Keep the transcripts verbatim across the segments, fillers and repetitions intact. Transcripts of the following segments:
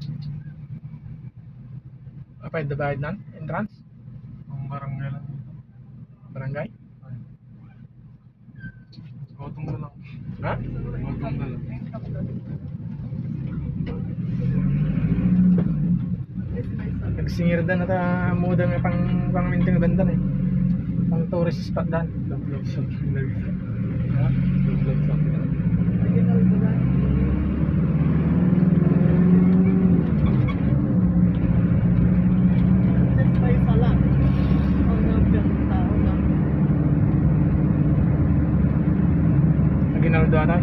Apa yung bayad nan? Entrance? Ang barangay lang. Barangay? Gotong na lang. Ha? Gotong na lang. Nagsingirda na ta muda nga pang pang minting banda eh. Pang tourist spot dan. Love shop yung lagi. Ha? Love shop. Naginaldo ata.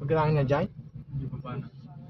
Pagkailangan niya dyan. Hindi pa paano.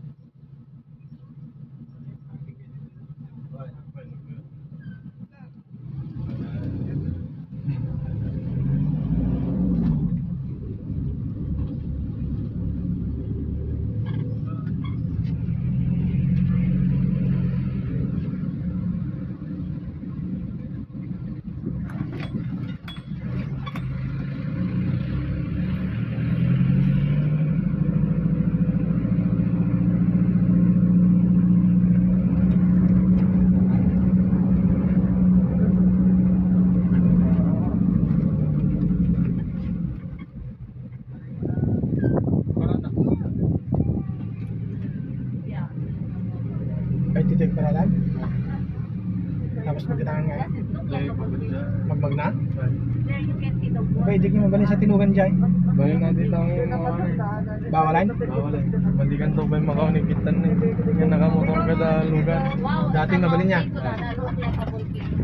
Ay, dito yung paralan. Tapos pagkailangan nga. Lagi pa ba dyan? Magmag na. There you can see the water. Pwede kayo mabalin sa tinugan dyan. Bayan natin lang yung mga ano eh. Bawalan. Bawal eh. Balikan to ba yung makaunigitan na eh. Yung nakamotor ka sa lugar. Wow, Dating sa nabalin niya. mountain ko na look like a volcano.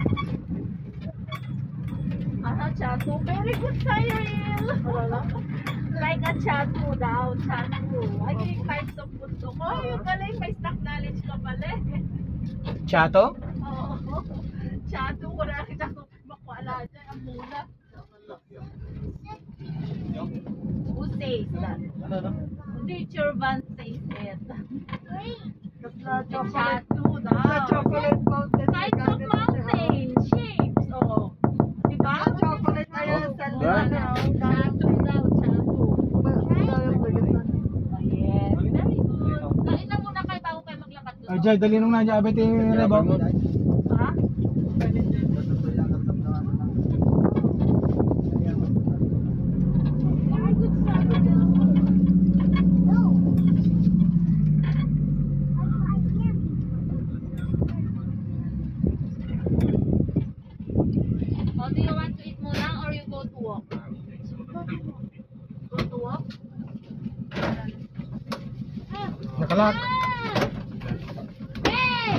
Ano, Chato? Very good sa'yo, Il. Like a Chato daw, Chato. Ay, yung types of bundok. Oh, yung galing, may stock knowledge ka pala eh. Chato? Oo. Chato, wala kita kung makuala dyan. Ang mula. Who says that? Ano no? Teacher Van says it. Chato daw. Chocolate fountain. Sides of mountain, shapes. Oo. Diba? Chocolate na yun sa Ba? Chato daw, Chato. Oh, yes. Very good. Kain na muna kayo bago kayo maglakad doon. Ay, Jay, dali nung nandiyan. Abet yung rebo. Ha? Very good, Samuel. Oh, do you want to eat muna or you go to walk? Go to walk? Nakalak. Hey!